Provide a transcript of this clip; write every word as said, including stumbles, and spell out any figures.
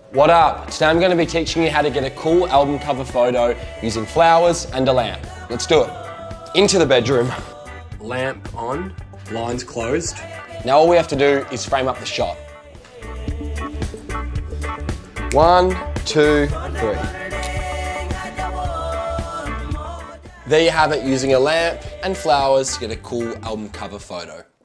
What up? Today I'm going to be teaching you how to get a cool album cover photo using flowers and a lamp. Let's do it. Into the bedroom. Lamp on, blinds closed. Now all we have to do is frame up the shot. One, two, three. There you have it, using a lamp and flowers to get a cool album cover photo.